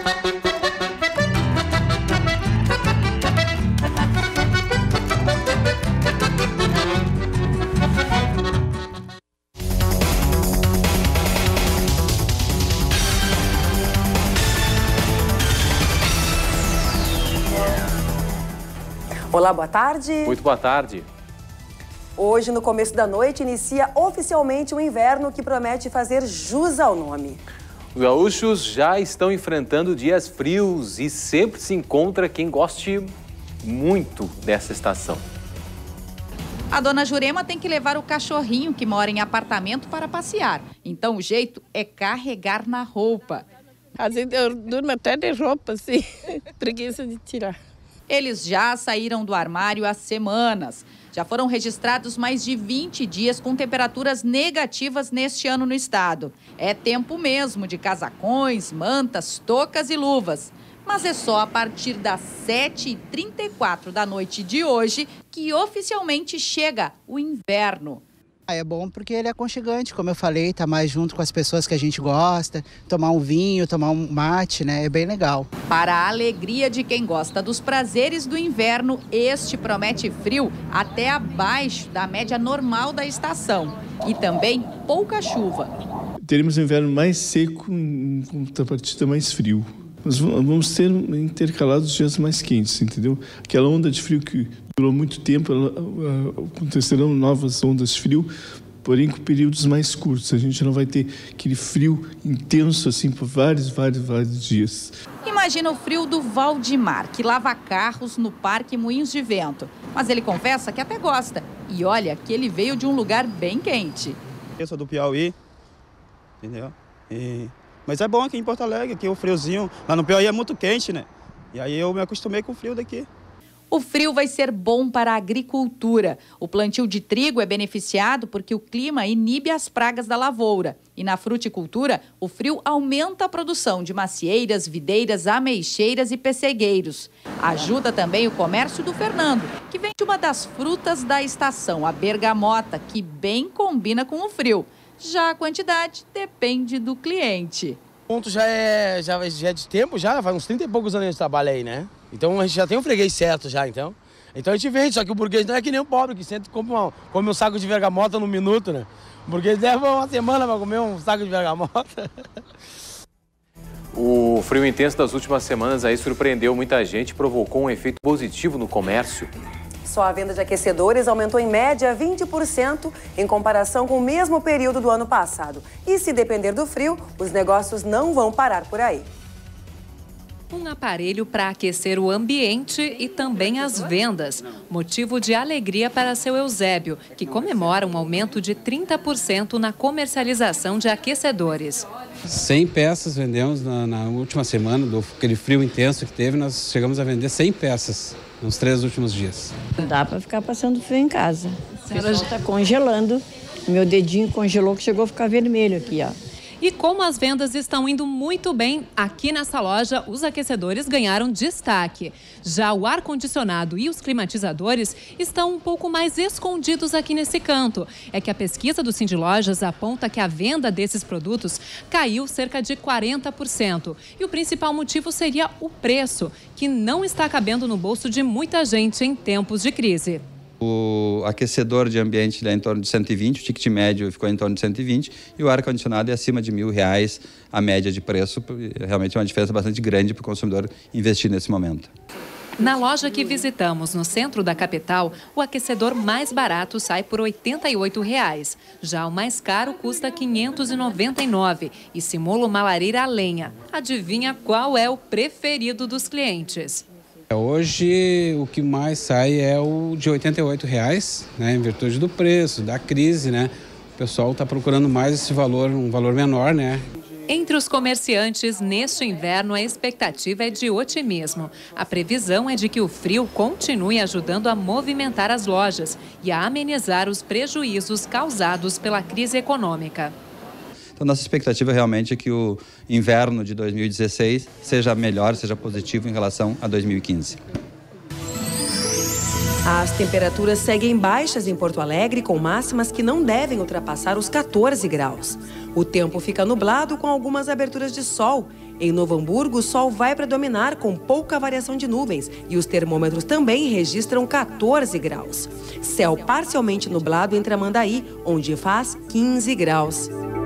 Olá, boa tarde. Muito boa tarde. Hoje, no começo da noite, inicia oficialmente o inverno que promete fazer jus ao nome. Os gaúchos já estão enfrentando dias frios e sempre se encontra quem goste muito dessa estação. A dona Jurema tem que levar o cachorrinho que mora em apartamento para passear. Então o jeito é carregar na roupa. Às vezes eu durmo até de roupa, assim, preguiça de tirar. Eles já saíram do armário há semanas. Já foram registrados mais de 20 dias com temperaturas negativas neste ano no estado. É tempo mesmo de casacões, mantas, toucas e luvas. Mas é só a partir das 7h34 da noite de hoje que oficialmente chega o inverno. É bom porque ele é aconchegante, como eu falei, tá mais junto com as pessoas que a gente gosta, tomar um vinho, tomar um mate, né? É bem legal. Para a alegria de quem gosta dos prazeres do inverno, este promete frio até abaixo da média normal da estação e também pouca chuva. Teremos um inverno mais seco, em contrapartida mais frio. Nós vamos ter intercalados dias mais quentes, entendeu? Aquela onda de frio que durou muito tempo, acontecerão novas ondas de frio, porém com períodos mais curtos. A gente não vai ter aquele frio intenso assim por vários dias. Imagina o frio do Valdemar, que lava carros no Parque Moinhos de Vento. Mas ele confessa que até gosta. E olha que ele veio de um lugar bem quente. Eu sou do Piauí, entendeu? Mas é bom aqui em Porto Alegre, aqui o friozinho. Lá no Piauí é muito quente, né? E aí eu me acostumei com o frio daqui. O frio vai ser bom para a agricultura. O plantio de trigo é beneficiado porque o clima inibe as pragas da lavoura. E na fruticultura, o frio aumenta a produção de macieiras, videiras, ameixeiras e pessegueiros. Ajuda também o comércio do Fernando, que vende uma das frutas da estação, a bergamota, que bem combina com o frio. Já a quantidade depende do cliente. O ponto já é de tempo, já faz uns 30 e poucos anos de trabalho aí, né? Então a gente já tem um freguês certo já, então. Então a gente vende, só que o burguês não é que nem o pobre, que sempre come um saco de bergamota no minuto, né? O burguês leva uma semana para comer um saco de bergamota. O frio intenso das últimas semanas aí surpreendeu muita gente e provocou um efeito positivo no comércio. Só a venda de aquecedores aumentou em média 20% em comparação com o mesmo período do ano passado. E se depender do frio, os negócios não vão parar por aí. Um aparelho para aquecer o ambiente e também as vendas. Motivo de alegria para seu Eusébio, que comemora um aumento de 30% na comercialização de aquecedores. 100 peças vendemos na última semana, aquele frio intenso que teve, nós chegamos a vender 100 peças nos 3 últimos dias. Dá para ficar passando frio em casa. O pessoal está congelando. Meu dedinho congelou que chegou a ficar vermelho aqui, ó. E como as vendas estão indo muito bem, aqui nessa loja os aquecedores ganharam destaque. Já o ar-condicionado e os climatizadores estão um pouco mais escondidos aqui nesse canto. É que a pesquisa do Cindy Lojas aponta que a venda desses produtos caiu cerca de 40%. E o principal motivo seria o preço, que não está cabendo no bolso de muita gente em tempos de crise. O aquecedor de ambiente é em torno de 120, o ticket médio ficou em torno de 120 e o ar-condicionado é acima de R$1.000 a média de preço. Realmente é uma diferença bastante grande para o consumidor investir nesse momento. Na loja que visitamos, no centro da capital, o aquecedor mais barato sai por R$ 88,00. Já o mais caro custa R$ 599 e simula uma lareira a lenha. Adivinha qual é o preferido dos clientes? Hoje o que mais sai é o de R$ 88,00, né, em virtude do preço, da crise, né? O pessoal está procurando mais esse valor, um valor menor, né? Entre os comerciantes, neste inverno, a expectativa é de otimismo. A previsão é de que o frio continue ajudando a movimentar as lojas e a amenizar os prejuízos causados pela crise econômica. Então, nossa expectativa realmente é que o inverno de 2016 seja melhor, seja positivo em relação a 2015. As temperaturas seguem baixas em Porto Alegre, com máximas que não devem ultrapassar os 14 graus. O tempo fica nublado com algumas aberturas de sol. Em Novo Hamburgo, o sol vai predominar com pouca variação de nuvens e os termômetros também registram 14 graus. Céu parcialmente nublado em Tramandaí, onde faz 15 graus.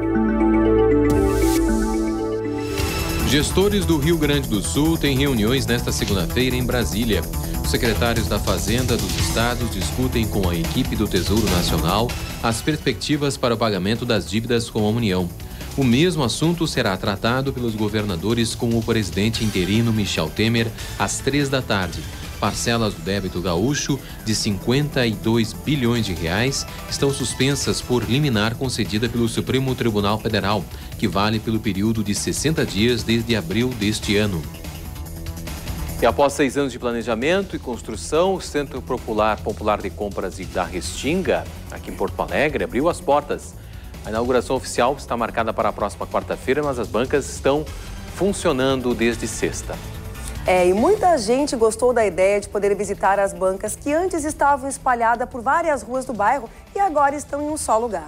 Gestores do Rio Grande do Sul têm reuniões nesta segunda-feira em Brasília. Os secretários da Fazenda dos estados discutem com a equipe do Tesouro Nacional as perspectivas para o pagamento das dívidas com a União. O mesmo assunto será tratado pelos governadores com o presidente interino Michel Temer às 3 da tarde. Parcelas do débito gaúcho de 52 bilhões de reais estão suspensas por liminar concedida pelo Supremo Tribunal Federal, que vale pelo período de 60 dias desde abril deste ano. E após 6 anos de planejamento e construção, o Centro Popular de Compras da Restinga, aqui em Porto Alegre, abriu as portas. A inauguração oficial está marcada para a próxima quarta-feira, mas as bancas estão funcionando desde sexta. E muita gente gostou da ideia de poder visitar as bancas que antes estavam espalhadas por várias ruas do bairro e agora estão em um só lugar.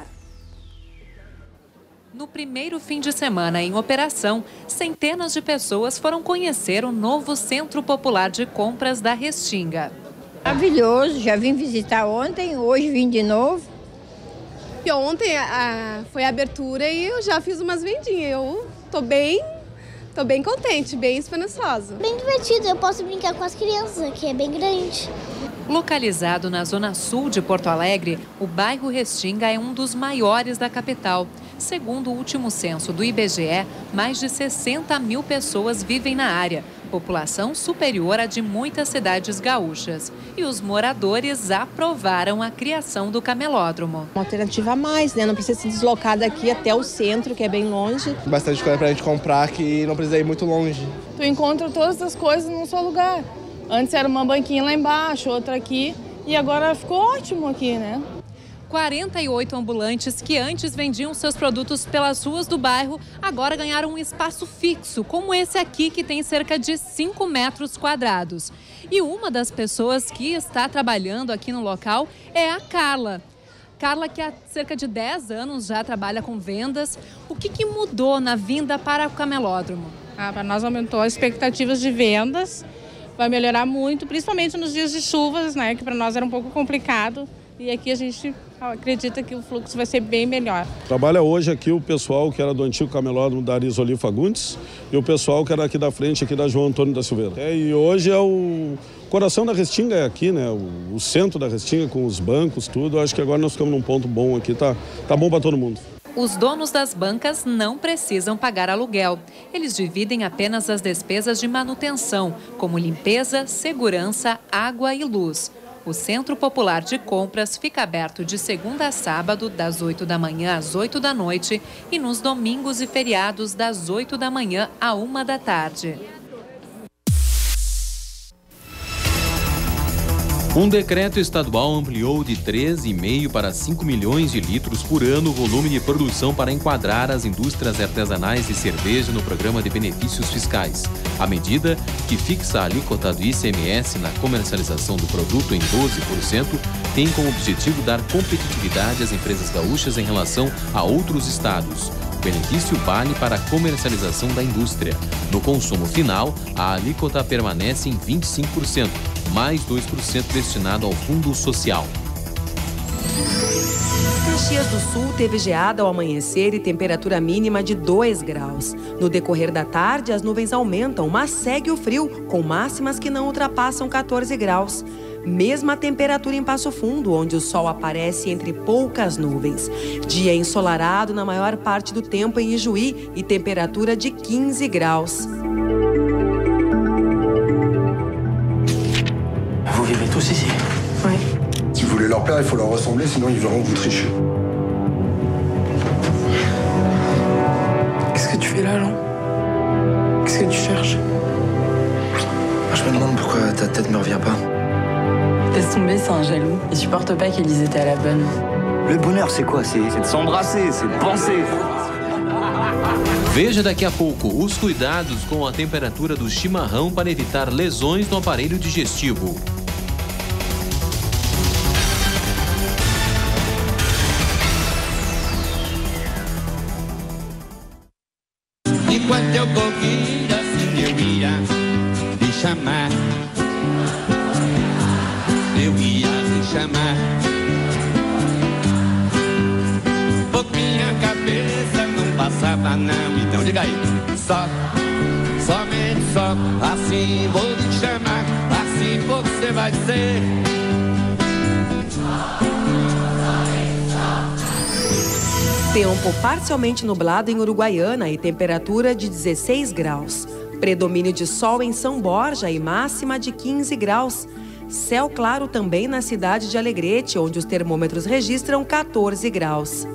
No primeiro fim de semana em operação, centenas de pessoas foram conhecer o novo Centro Popular de Compras da Restinga. Maravilhoso, já vim visitar ontem, hoje vim de novo. E ontem foi a abertura e eu já fiz umas vendinhas. Eu tô bem contente, bem esperançosa. Bem divertido, eu posso brincar com as crianças, que é bem grande. Localizado na zona sul de Porto Alegre, o bairro Restinga é um dos maiores da capital. Segundo o último censo do IBGE, mais de 60 mil pessoas vivem na área, população superior à de muitas cidades gaúchas. E os moradores aprovaram a criação do camelódromo. Uma alternativa a mais, né? Não precisa se deslocar daqui até o centro, que é bem longe. Bastante coisa pra gente comprar que não precisa ir muito longe. Tu encontra todas as coisas num só lugar. Antes era uma banquinha lá embaixo, outra aqui, e agora ficou ótimo aqui, né? 48 ambulantes que antes vendiam seus produtos pelas ruas do bairro, agora ganharam um espaço fixo, como esse aqui, que tem cerca de 5 metros quadrados. E uma das pessoas que está trabalhando aqui no local é a Carla. Carla, que há cerca de 10 anos já trabalha com vendas. O que mudou na vinda para o camelódromo? Para nós aumentou as expectativas de vendas, vai melhorar muito, principalmente nos dias de chuvas, né, que para nós era um pouco complicado. E aqui a gente acredita que o fluxo vai ser bem melhor. Trabalha hoje aqui o pessoal que era do antigo camelódromo da Arisoli Fagundes e o pessoal que era aqui da frente, aqui da João Antônio da Silveira. E hoje é o coração da Restinga, é aqui, né? O centro da Restinga, com os bancos, tudo. Acho que agora nós ficamos num ponto bom aqui, tá bom para todo mundo. Os donos das bancas não precisam pagar aluguel. Eles dividem apenas as despesas de manutenção, como limpeza, segurança, água e luz. O Centro Popular de Compras fica aberto de segunda a sábado, das 8 da manhã às 8 da noite, e nos domingos e feriados, das 8 da manhã à 1 da tarde. Um decreto estadual ampliou de 3,5 para 5 milhões de litros por ano o volume de produção para enquadrar as indústrias artesanais de cerveja no programa de benefícios fiscais. A medida, que fixa a alíquota do ICMS na comercialização do produto em 12%, tem como objetivo dar competitividade às empresas gaúchas em relação a outros estados. O benefício vale para a comercialização da indústria. No consumo final, a alíquota permanece em 25%, mais 2% destinado ao Fundo Social. Caxias do Sul teve geada ao amanhecer e temperatura mínima de 2 graus. No decorrer da tarde, as nuvens aumentam, mas segue o frio, com máximas que não ultrapassam 14 graus. Mesma temperatura em Passo Fundo, onde o sol aparece entre poucas nuvens. Dia ensolarado na maior parte do tempo em Ijuí e temperatura de 15 graus. Vous vivez tous ici? Oui. Si vous voulez leur plaire, il faut leur ressembler, sinon ils verront que vous trichez. Qu'est-ce que tu fais là, Jean? Qu'est-ce que tu cherches? Je me demande pourquoi ta tête me revient pas. Laisse tomber, c'est un jaloux. Il supporte pas qu'ils étaient à la bonne. Le bonheur, c'est quoi? C'est de s'embrasser, c'est de penser. Veja daqui a pouco os cuidados com a temperatura do chimarrão para evitar lesões no aparelho digestivo. Enquanto eu conquisto ia te chamar. Eu ia te chamar. Por minha cabeça não passava não. Então diga aí. Somente só, assim vou te chamar. Assim você vai dizer. Tempo parcialmente nublado em Uruguaiana e temperatura de 16 graus. Predomínio de sol em São Borja e máxima de 15 graus. Céu claro também na cidade de Alegrete, onde os termômetros registram 14 graus.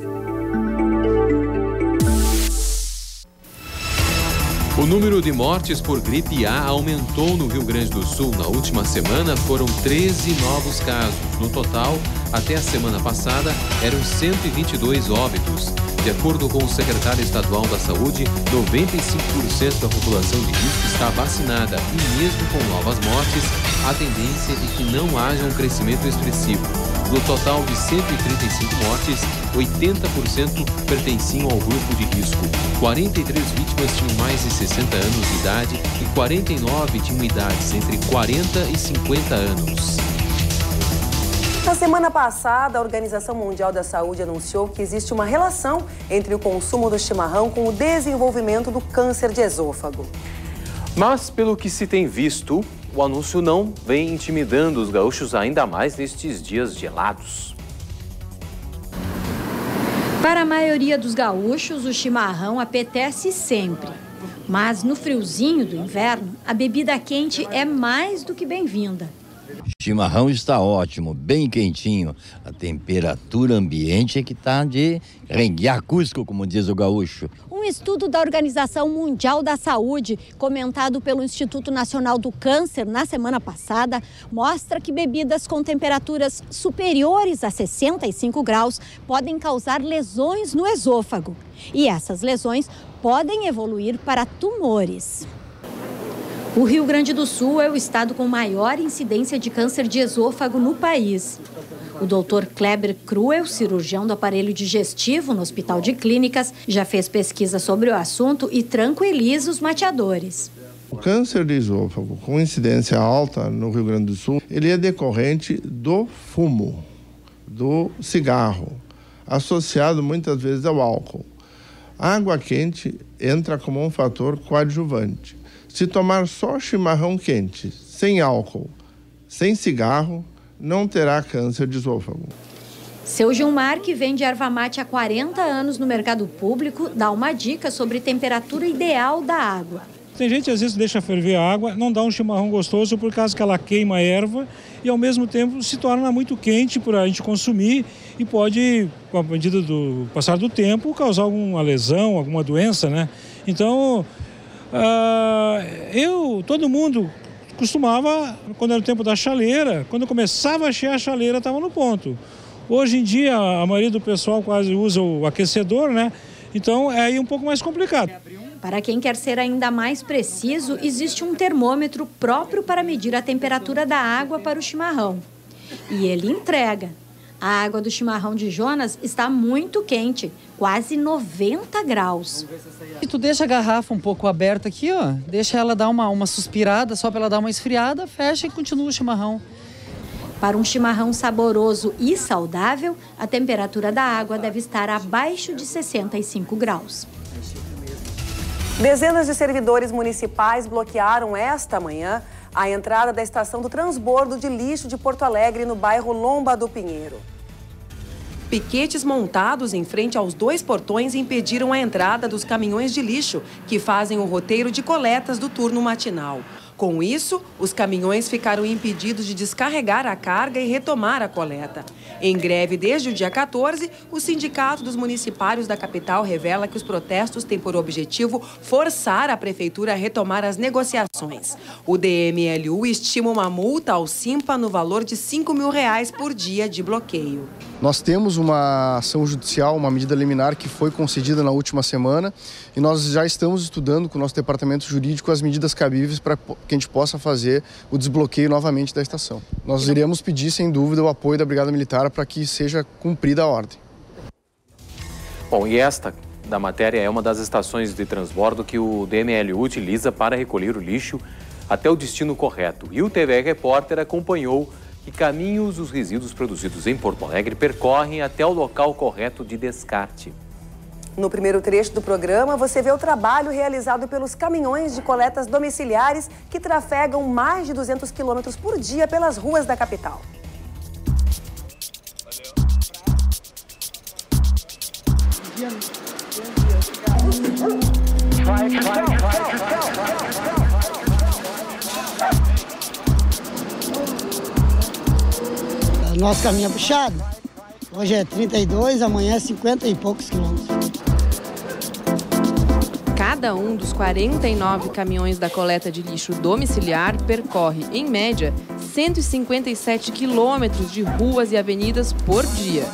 O número de mortes por gripe A aumentou no Rio Grande do Sul. Na última semana foram 13 novos casos. No total, até a semana passada, eram 122 óbitos. De acordo com o secretário estadual da Saúde, 95% da população de risco está vacinada e mesmo com novas mortes, a tendência é de que não haja um crescimento expressivo. No total de 135 mortes, 80% pertenciam ao grupo de risco. 43 vítimas tinham mais de 60 anos de idade e 49 tinham idades entre 40 e 50 anos. Na semana passada, a Organização Mundial da Saúde anunciou que existe uma relação entre o consumo do chimarrão com o desenvolvimento do câncer de esôfago. Mas, pelo que se tem visto, o anúncio não vem intimidando os gaúchos ainda mais nestes dias gelados. Para a maioria dos gaúchos, o chimarrão apetece sempre. Mas no friozinho do inverno, a bebida quente é mais do que bem-vinda. O chimarrão está ótimo, bem quentinho. A temperatura ambiente é que está de renguear Cusco, como diz o gaúcho. Um estudo da Organização Mundial da Saúde, comentado pelo Instituto Nacional do Câncer na semana passada, mostra que bebidas com temperaturas superiores a 65 graus podem causar lesões no esôfago. E essas lesões podem evoluir para tumores. O Rio Grande do Sul é o estado com maior incidência de câncer de esôfago no país. O Dr. Kleber Kruel, cirurgião do aparelho digestivo no Hospital de Clínicas, já fez pesquisa sobre o assunto e tranquiliza os mateadores. O câncer de esôfago com incidência alta no Rio Grande do Sul, ele é decorrente do fumo, do cigarro, associado muitas vezes ao álcool. A água quente entra como um fator coadjuvante. Se tomar só chimarrão quente, sem álcool, sem cigarro, não terá câncer de esôfago. Seu Gilmar, que vende erva mate há 40 anos no mercado público, dá uma dica sobre temperatura ideal da água. Tem gente que às vezes deixa ferver a água, não dá um chimarrão gostoso por causa que ela queima a erva e ao mesmo tempo se torna muito quente para a gente consumir e pode, com a medida do passar do tempo, causar alguma lesão, alguma doença, né? Então, todo mundo costumava, quando era o tempo da chaleira, quando começava a chear a chaleira, estava no ponto. Hoje em dia, a maioria do pessoal quase usa o aquecedor, né? Então, é aí um pouco mais complicado. Para quem quer ser ainda mais preciso, existe um termômetro próprio para medir a temperatura da água para o chimarrão. E ele entrega. A água do chimarrão de Jonas está muito quente, quase 90 graus. E tu deixa a garrafa um pouco aberta aqui, ó, deixa ela dar uma suspirada, só para ela dar uma esfriada, fecha e continua o chimarrão. Para um chimarrão saboroso e saudável, a temperatura da água deve estar abaixo de 65 graus. Dezenas de servidores municipais bloquearam esta manhã a entrada da estação do transbordo de lixo de Porto Alegre, no bairro Lomba do Pinheiro. Piquetes montados em frente aos 2 portões impediram a entrada dos caminhões de lixo, que fazem o roteiro de coletas do turno matinal. Com isso, os caminhões ficaram impedidos de descarregar a carga e retomar a coleta. Em greve desde o dia 14, o Sindicato dos Municipários da capital revela que os protestos têm por objetivo forçar a prefeitura a retomar as negociações. O DMLU estima uma multa ao Simpa no valor de R$5 mil por dia de bloqueio. Nós temos uma ação judicial, uma medida liminar que foi concedida na última semana e nós já estamos estudando com o nosso departamento jurídico as medidas cabíveis para que a gente possa fazer o desbloqueio novamente da estação. Nós iremos pedir, sem dúvida, o apoio da Brigada Militar para que seja cumprida a ordem. Bom, e esta da matéria é uma das estações de transbordo que o DMLU utiliza para recolher o lixo até o destino correto. E o TV Repórter acompanhou que caminhos os resíduos produzidos em Porto Alegre percorrem até o local correto de descarte. No primeiro trecho do programa, você vê o trabalho realizado pelos caminhões de coletas domiciliares que trafegam mais de 200 quilômetros por dia pelas ruas da capital. Nosso caminho é puxado. Hoje é 32, amanhã é 50 e poucos quilômetros. Cada um dos 49 caminhões da coleta de lixo domiciliar percorre, em média, 157 quilômetros de ruas e avenidas por dia.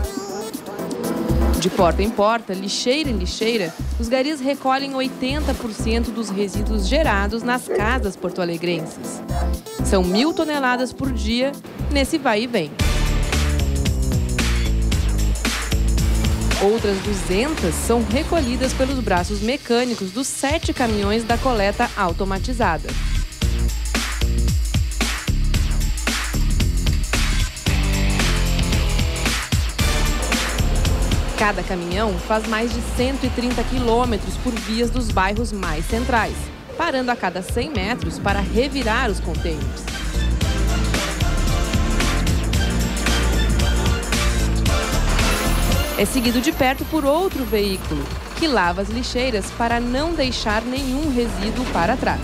De porta em porta, lixeira em lixeira, os garis recolhem 80% dos resíduos gerados nas casas porto-alegrenses. São 1.000 toneladas por dia nesse vai e vem. Outras 200 são recolhidas pelos braços mecânicos dos 7 caminhões da coleta automatizada. Cada caminhão faz mais de 130 quilômetros por vias dos bairros mais centrais, parando a cada 100 metros para revirar os contêineres. É seguido de perto por outro veículo, que lava as lixeiras para não deixar nenhum resíduo para trás.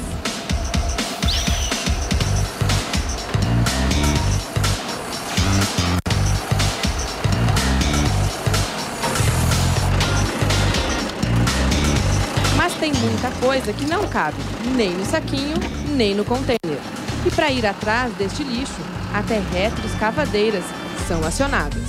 Mas tem muita coisa que não cabe, nem no saquinho, nem no contêiner. E para ir atrás deste lixo, até retroescavadeiras são acionadas.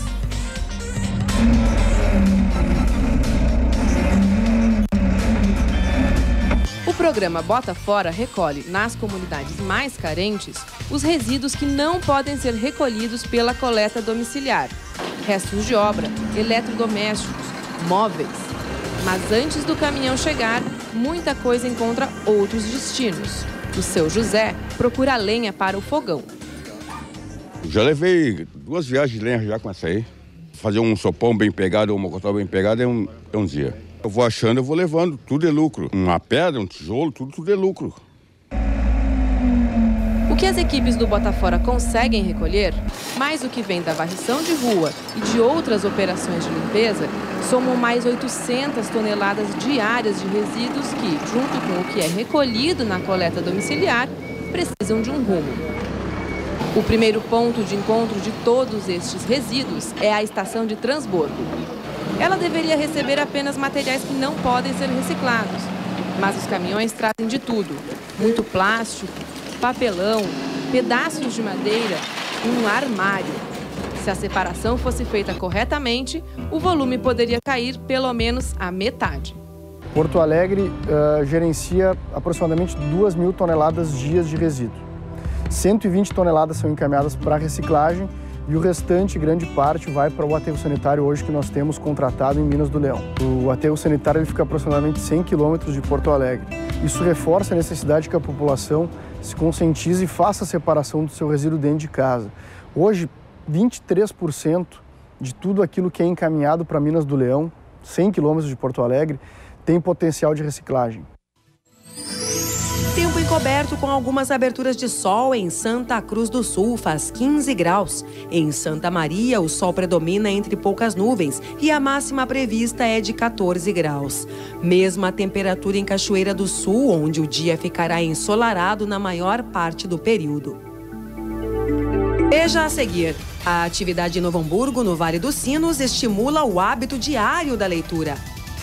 O programa Bota Fora recolhe, nas comunidades mais carentes, os resíduos que não podem ser recolhidos pela coleta domiciliar. Restos de obra, eletrodomésticos, móveis. Mas antes do caminhão chegar, muita coisa encontra outros destinos. O seu José procura lenha para o fogão. Já levei 2 viagens de lenha já com essa aí. Fazer um sopão bem pegado ou uma costela bem pegada é um dia. Eu vou achando, eu vou levando, tudo é lucro. Uma pedra, um tijolo, tudo é lucro. O que as equipes do Bota Fora conseguem recolher, mais o que vem da varrição de rua e de outras operações de limpeza, somam mais 800 toneladas diárias de resíduos que, junto com o que é recolhido na coleta domiciliar, precisam de um rumo. O primeiro ponto de encontro de todos estes resíduos é a estação de transbordo. Ela deveria receber apenas materiais que não podem ser reciclados. Mas os caminhões trazem de tudo. Muito plástico, papelão, pedaços de madeira e um armário. Se a separação fosse feita corretamente, o volume poderia cair pelo menos à metade. Porto Alegre gerencia aproximadamente 2.000 toneladas dias de resíduo. 120 toneladas são encaminhadas para reciclagem e o restante, grande parte, vai para o aterro sanitário hoje que nós temos contratado em Minas do Leão. O aterro sanitário ele fica aproximadamente 100 quilômetros de Porto Alegre. Isso reforça a necessidade que a população se conscientize e faça a separação do seu resíduo dentro de casa. Hoje, 23% de tudo aquilo que é encaminhado para Minas do Leão, 100 quilômetros de Porto Alegre, tem potencial de reciclagem. Tempo encoberto com algumas aberturas de sol em Santa Cruz do Sul, faz 15 graus. Em Santa Maria, o sol predomina entre poucas nuvens e a máxima prevista é de 14 graus. Mesma temperatura em Cachoeira do Sul, onde o dia ficará ensolarado na maior parte do período. Veja a seguir. A atividade em Novo Hamburgo, no Vale dos Sinos, estimula o hábito diário da leitura.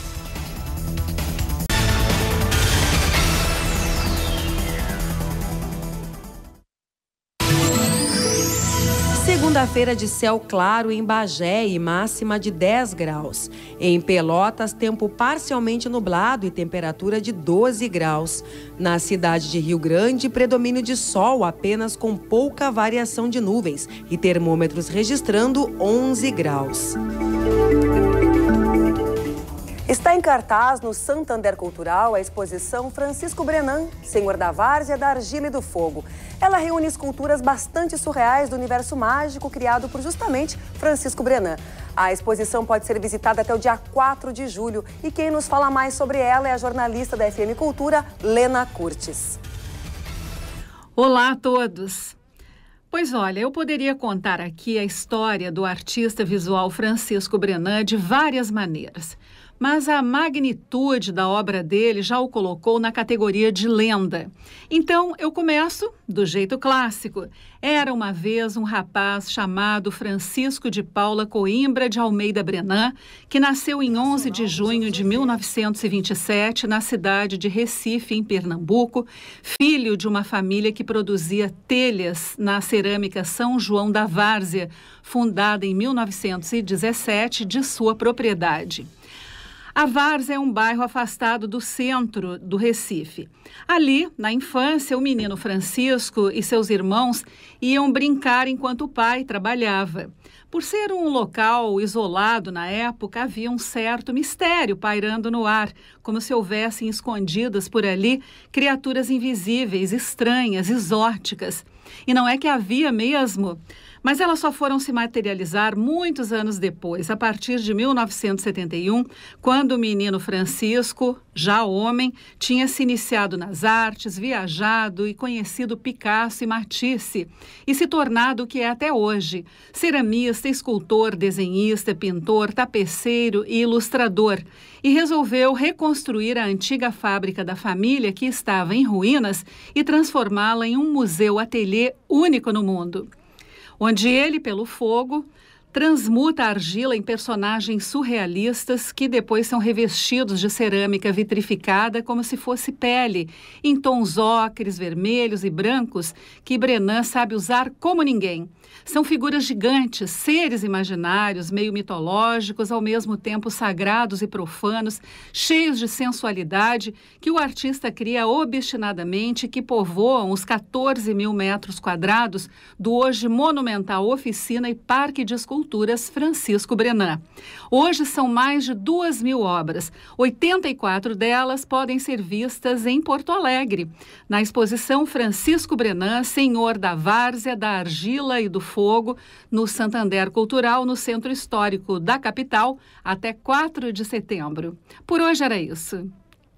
Segunda-feira de céu claro em Bagé e máxima de 10 graus. Em Pelotas, tempo parcialmente nublado e temperatura de 12 graus. Na cidade de Rio Grande, predomínio de sol apenas com pouca variação de nuvens e termômetros registrando 11 graus. Está em cartaz no Santander Cultural a exposição Francisco Brenan, Senhor da Várzea, da Argila e do Fogo. Ela reúne esculturas bastante surreais do universo mágico criado por justamente Francisco Brenan. A exposição pode ser visitada até o dia 4 de julho e quem nos fala mais sobre ela é a jornalista da FM Cultura, Lena Curtis. Olá a todos! Pois olha, eu poderia contar aqui a história do artista visual Francisco Brenan de várias maneiras. Mas a magnitude da obra dele já o colocou na categoria de lenda. Então, eu começo do jeito clássico. Era uma vez um rapaz chamado Francisco de Paula Coimbra de Almeida Brenan, que nasceu em 11 de junho de 1927 na cidade de Recife, em Pernambuco, filho de uma família que produzia telhas na cerâmica São João da Várzea, fundada em 1917 de sua propriedade. A Várzea é um bairro afastado do centro do Recife. Ali, na infância, o menino Francisco e seus irmãos iam brincar enquanto o pai trabalhava. Por ser um local isolado na época, havia um certo mistério pairando no ar, como se houvessem escondidas por ali criaturas invisíveis, estranhas, exóticas. E não é que havia mesmo, mas elas só foram se materializar muitos anos depois, a partir de 1971, quando o menino Francisco, já homem, tinha se iniciado nas artes, viajado e conhecido Picasso e Matisse, e se tornado o que é até hoje, ceramista, escultor, desenhista, pintor, tapeceiro e ilustrador, e resolveu reconstruir a antiga fábrica da família, que estava em ruínas, e transformá-la em um museu-ateliê único no mundo, onde ele, pelo fogo, transmuta a argila em personagens surrealistas que depois são revestidos de cerâmica vitrificada como se fosse pele, em tons ocres, vermelhos e brancos que Brenan sabe usar como ninguém. São figuras gigantes, seres imaginários, meio mitológicos, ao mesmo tempo sagrados e profanos, cheios de sensualidade, que o artista cria obstinadamente, que povoam os 14 mil metros quadrados do hoje monumental Oficina e Parque de Esculturas Francisco Brenan. Hoje são mais de 2.000 obras. 84 delas podem ser vistas em Porto Alegre, na exposição Francisco Brenan, Senhor da Várzea, da Argila e do Fogo, no Santander Cultural, no Centro Histórico da capital, até 4 de setembro. Por hoje era isso.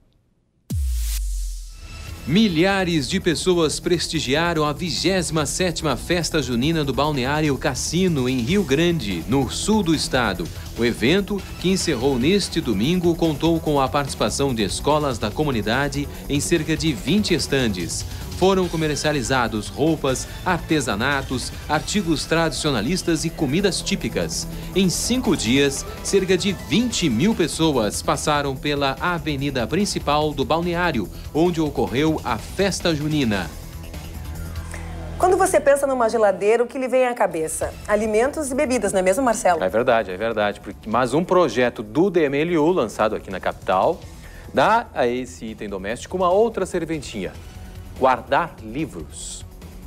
Milhares de pessoas prestigiaram a 27ª Festa Junina do Balneário Cassino, em Rio Grande, no sul do estado. O evento, que encerrou neste domingo, contou com a participação de escolas da comunidade em cerca de 20 estandes. Foram comercializados roupas, artesanatos, artigos tradicionalistas e comidas típicas. Em 5 dias, cerca de 20.000 pessoas passaram pela avenida principal do balneário, onde ocorreu a festa junina. Quando você pensa numa geladeira, o que lhe vem à cabeça? Alimentos e bebidas, não é mesmo, Marcelo? É verdade. Mas um projeto do DMLU, lançado aqui na capital, dá a esse item doméstico uma outra serventia: guardar livros.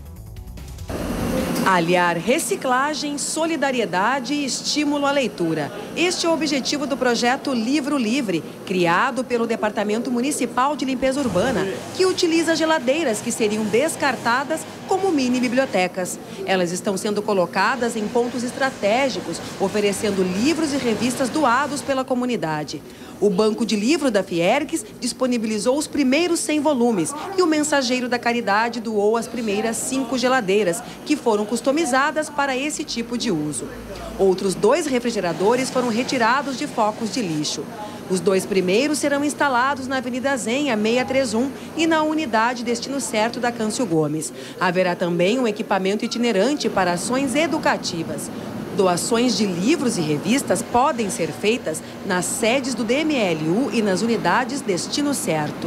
Aliar reciclagem, solidariedade e estímulo à leitura. Este é o objetivo do projeto Livro Livre, criado pelo Departamento Municipal de Limpeza Urbana, que utiliza geladeiras que seriam descartadas como mini bibliotecas. Elas estão sendo colocadas em pontos estratégicos, oferecendo livros e revistas doados pela comunidade. O Banco de Livro da Fiergs disponibilizou os primeiros 100 volumes e o Mensageiro da Caridade doou as primeiras 5 geladeiras, que foram customizadas para esse tipo de uso. Outros 2 refrigeradores foram retirados de focos de lixo. Os 2 primeiros serão instalados na Avenida Zenha 631 e na unidade Destino Certo da Câncio Gomes. Haverá também um equipamento itinerante para ações educativas. Doações de livros e revistas podem ser feitas nas sedes do DMLU e nas unidades Destino Certo.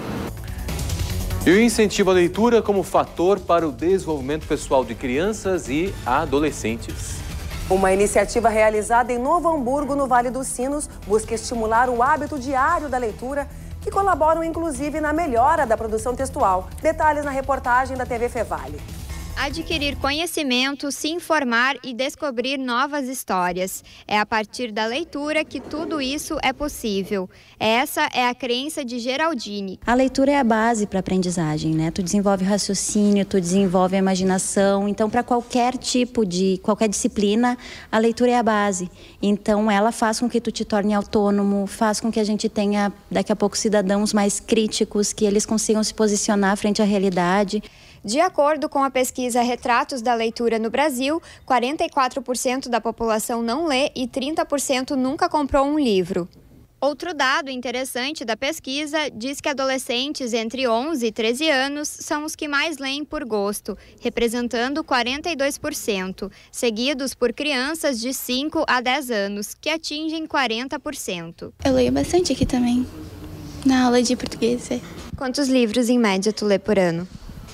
E o incentivo à leitura como fator para o desenvolvimento pessoal de crianças e adolescentes. Uma iniciativa realizada em Novo Hamburgo, no Vale dos Sinos, busca estimular o hábito diário da leitura, que colaboram inclusive na melhora da produção textual. Detalhes na reportagem da TV Fevale. Adquirir conhecimento, se informar e descobrir novas histórias. É a partir da leitura que tudo isso é possível. Essa é a crença de Geraldine. A leitura é a base para a aprendizagem, né? Tu desenvolve raciocínio, tu desenvolve a imaginação. Então, para qualquer disciplina, a leitura é a base. Então, ela faz com que tu te torne autônomo, faz com que a gente tenha, daqui a pouco, cidadãos mais críticos, que eles consigam se posicionar frente à realidade. De acordo com a pesquisa Retratos da Leitura no Brasil, 44% da população não lê e 30% nunca comprou um livro. Outro dado interessante da pesquisa diz que adolescentes entre 11 e 13 anos são os que mais leem por gosto, representando 42%, seguidos por crianças de 5 a 10 anos, que atingem 40%. Eu leio bastante aqui também, na aula de português. Quantos livros em média tu lê por ano?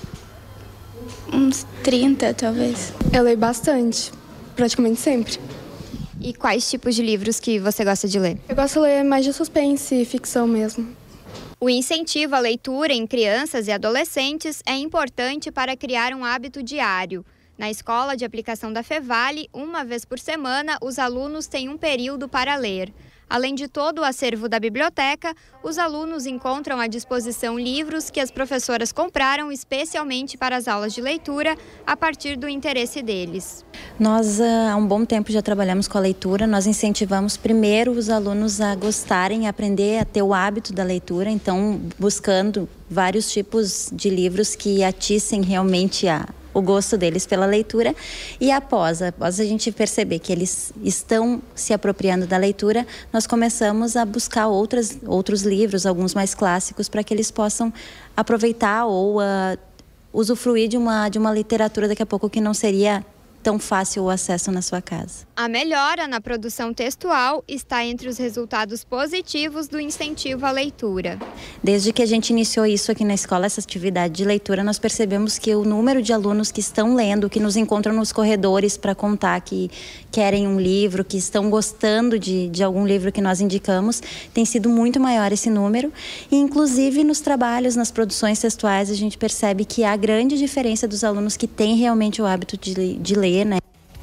Uns 30, talvez. Eu leio bastante, praticamente sempre. E quais tipos de livros que você gosta de ler? Eu gosto de ler mais de suspense e ficção mesmo. O incentivo à leitura em crianças e adolescentes é importante para criar um hábito diário. Na escola de aplicação da Fevale, uma vez por semana, os alunos têm um período para ler. Além de todo o acervo da biblioteca, os alunos encontram à disposição livros que as professoras compraram especialmente para as aulas de leitura, a partir do interesse deles. Nós, há um bom tempo, já trabalhamos com a leitura. Nós incentivamos primeiro os alunos a gostarem, a aprender a ter o hábito da leitura, então buscando vários tipos de livros que atissem realmente o gosto deles pela leitura, e após a gente perceber que eles estão se apropriando da leitura, nós começamos a buscar outros livros, alguns mais clássicos, para que eles possam aproveitar ou usufruir de uma literatura daqui a pouco que não seria tão fácil o acesso na sua casa. A melhora na produção textual está entre os resultados positivos do incentivo à leitura. Desde que a gente iniciou isso aqui na escola, essa atividade de leitura, nós percebemos que o número de alunos que estão lendo, que nos encontram nos corredores para contar que querem um livro, que estão gostando de algum livro que nós indicamos, tem sido muito maior esse número. E, inclusive, nos trabalhos, nas produções textuais, a gente percebe que há grande diferença dos alunos que têm realmente o hábito de ler, né?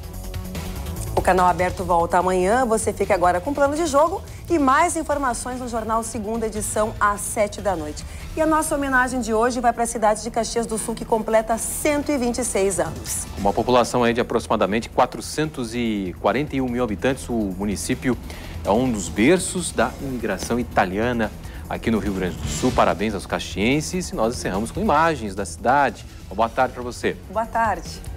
O Canal Aberto volta amanhã. Você fica agora com o Plano de Jogo e mais informações no Jornal Segunda Edição, às 7 da noite. E a nossa homenagem de hoje vai para a cidade de Caxias do Sul, que completa 126 anos. Com uma população aí de aproximadamente 441 mil habitantes, o município é um dos berços da imigração italiana aqui no Rio Grande do Sul. Parabéns aos caxienses. E nós encerramos com imagens da cidade. Uma boa tarde para você. Boa tarde.